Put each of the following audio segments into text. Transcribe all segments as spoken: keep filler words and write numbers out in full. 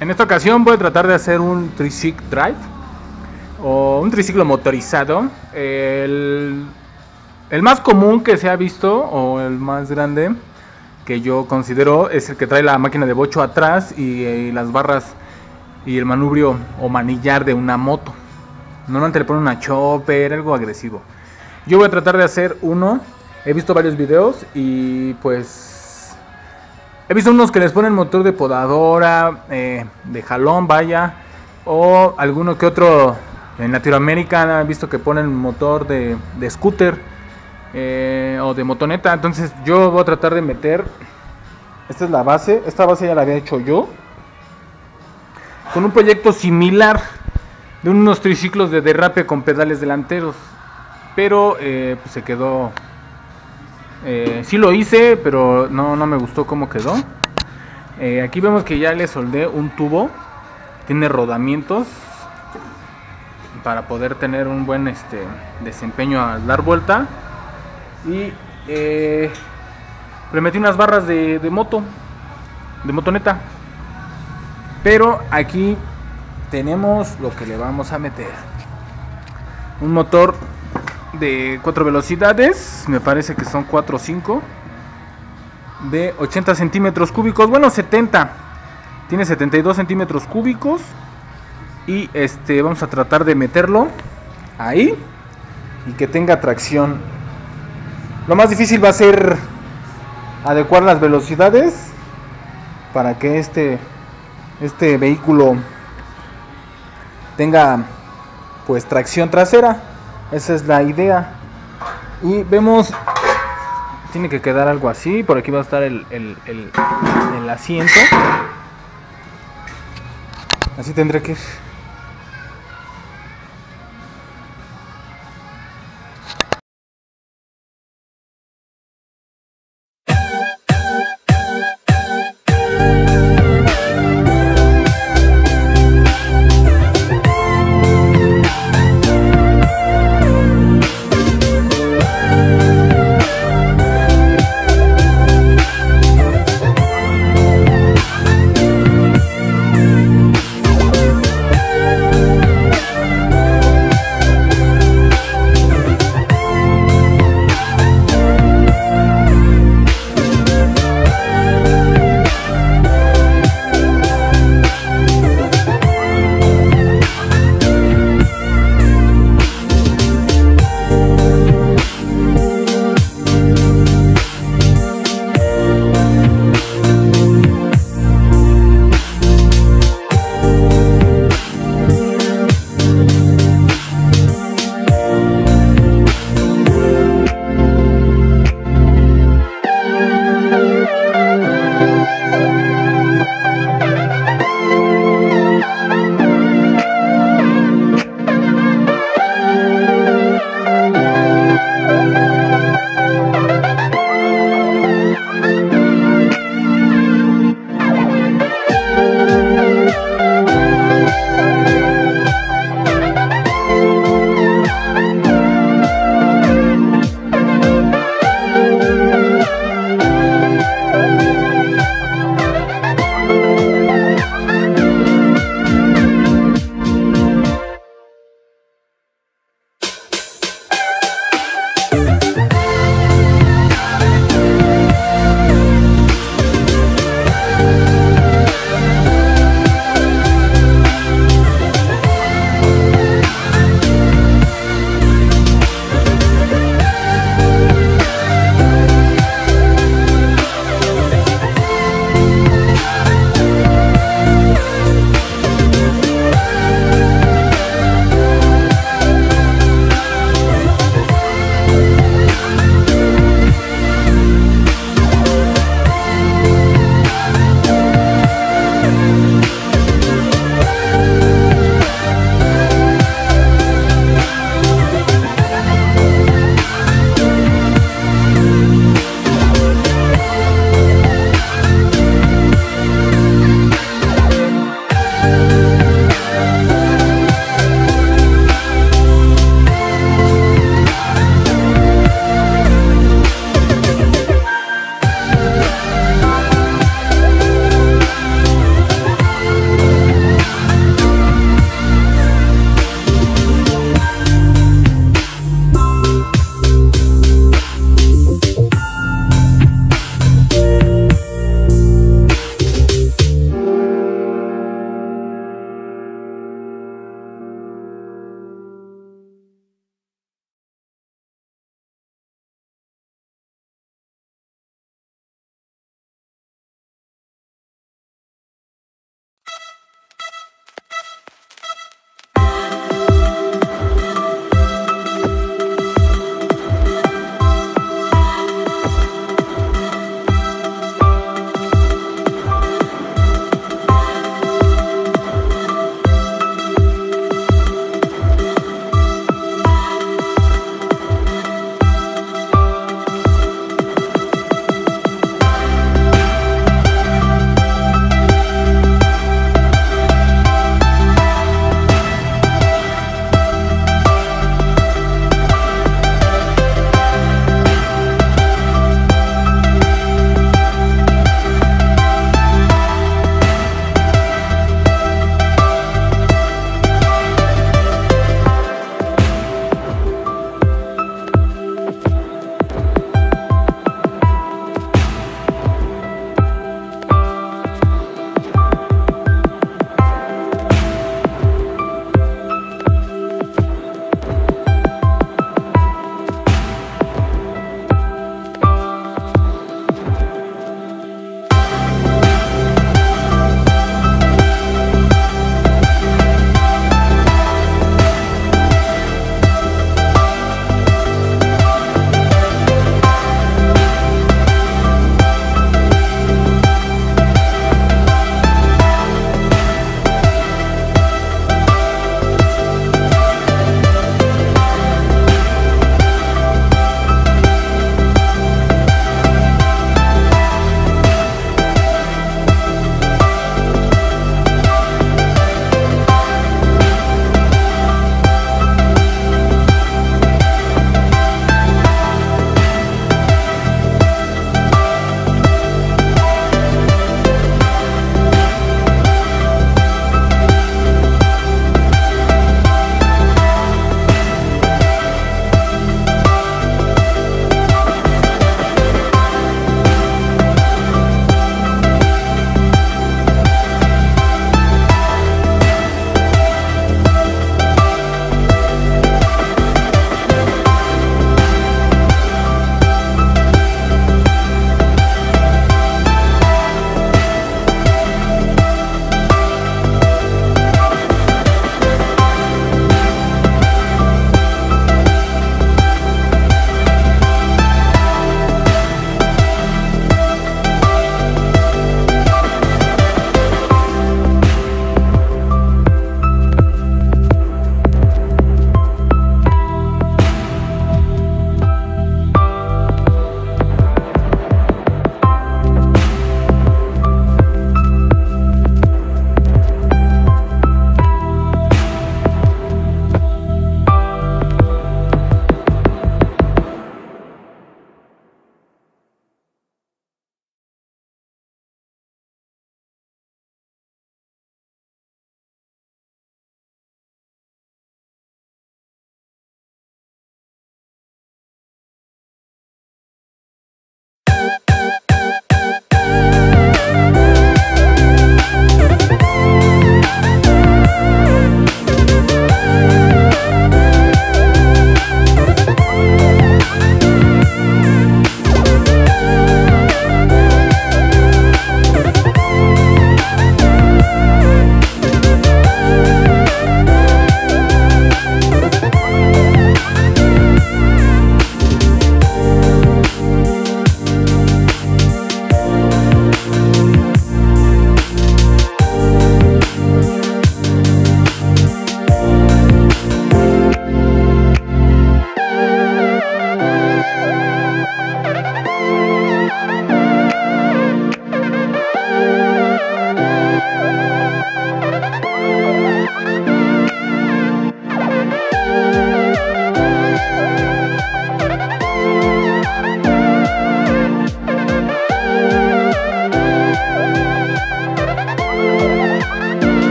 En esta ocasión voy a tratar de hacer un tricycle drive o un triciclo motorizado. El, el más común que se ha visto o el más grande que yo considero es el que trae la máquina de bocho atrás y, y las barras y el manubrio o manillar de una moto. Normalmente le ponen una chopper, algo agresivo. Yo voy a tratar de hacer uno. He visto varios videos y pues he visto unos que les ponen motor de podadora, eh, de jalón, vaya, o alguno que otro en Latinoamérica he visto que ponen motor de, de scooter eh, o de motoneta. Entonces yo voy a tratar de meter, esta es la base, esta base ya la había hecho yo, con un proyecto similar de unos triciclos de derrape con pedales delanteros, pero eh, pues se quedó... Eh, sí lo hice, pero no, no me gustó cómo quedó. Eh, aquí vemos que ya le soldé un tubo. Tiene rodamientos para poder tener un buen este, desempeño al dar vuelta. Y eh, le metí unas barras de, de moto, de motoneta. Pero aquí tenemos lo que le vamos a meter. Un motor de cuatro velocidades, me parece que son cuatro o cinco, de ochenta centímetros cúbicos, bueno setenta, tiene setenta y dos centímetros cúbicos. Y este vamos a tratar de meterlo ahí y que tenga tracción. Lo más difícil va a ser adecuar las velocidades para que este este vehículo tenga pues tracción trasera. Esa es la idea. Y vemos, tiene que quedar algo así. Por aquí va a estar el, el, el, el asiento. Así tendré que ir.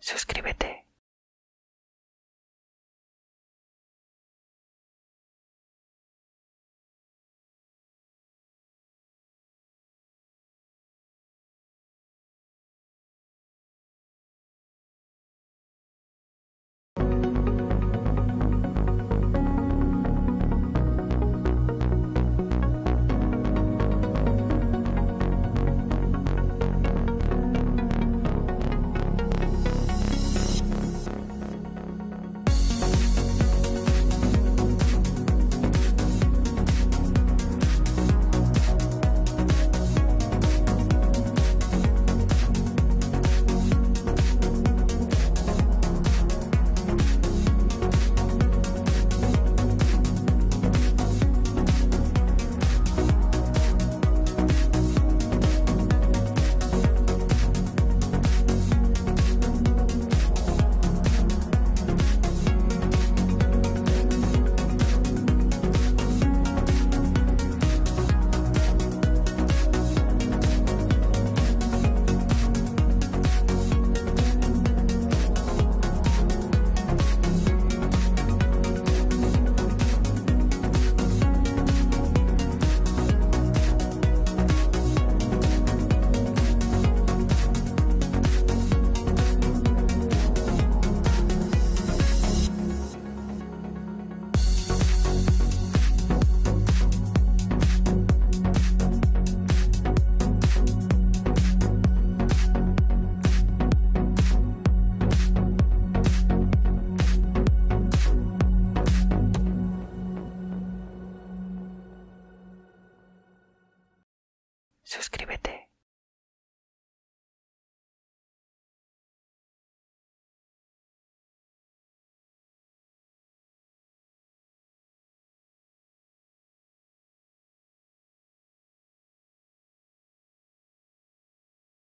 Suscríbete. Suscríbete.